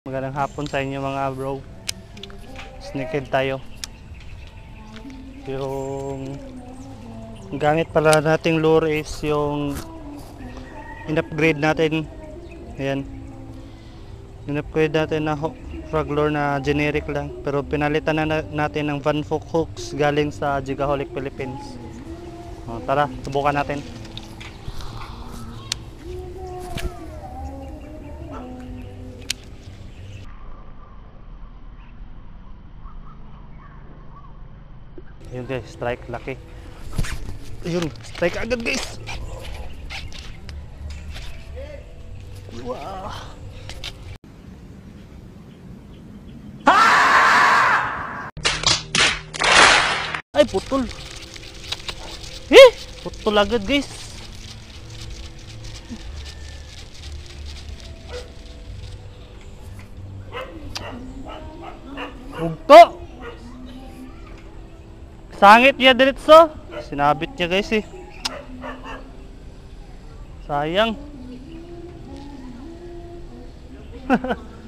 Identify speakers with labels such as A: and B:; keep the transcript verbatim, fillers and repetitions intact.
A: Magandang hapon sa inyo mga bro. Snakehead tayo. Yung gamit pala nating lure is yung in-upgrade natin. Ayan. In-upgrade natin na frog lure na generic lang. Pero pinalitan na natin ng Van Fook hooks galing sa Jigaholic Philippines. O, tara, subukan natin. Ayun guys, strike, laki. Ayun, strike agad guys. Wow. Ay, putol. Eh, putol agad guys. Ugto. Sangit niya diretso. Sinabit niya guys eh. Sayang.